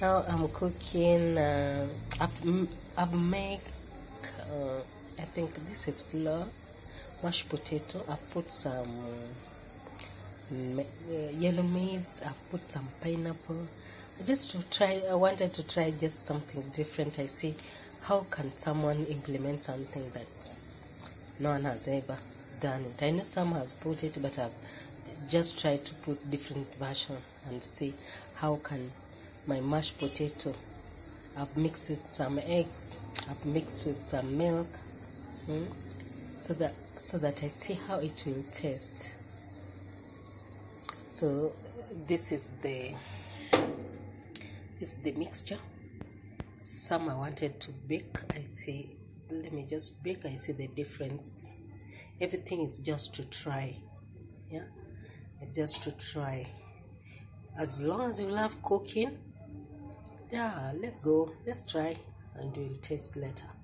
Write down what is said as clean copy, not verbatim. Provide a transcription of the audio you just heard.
Now I'm cooking. I've made. I think this is flour, mashed potato. I put some yellow maize. I put some pineapple. Just to try. I wanted to try just something different. I see how can someone implement something that no one has ever done it. I know some has put it, but I've just tried to put different version and see how can my mashed potato. I've mixed with some eggs. I've mixed with some milk, so that I see how it will taste. So this is the mixture. Some I wanted to bake. I say let me just bake. I see the difference. Everything is just to try, yeah, just to try. As long as you love cooking, yeah, let's go, let's try, and we'll taste later.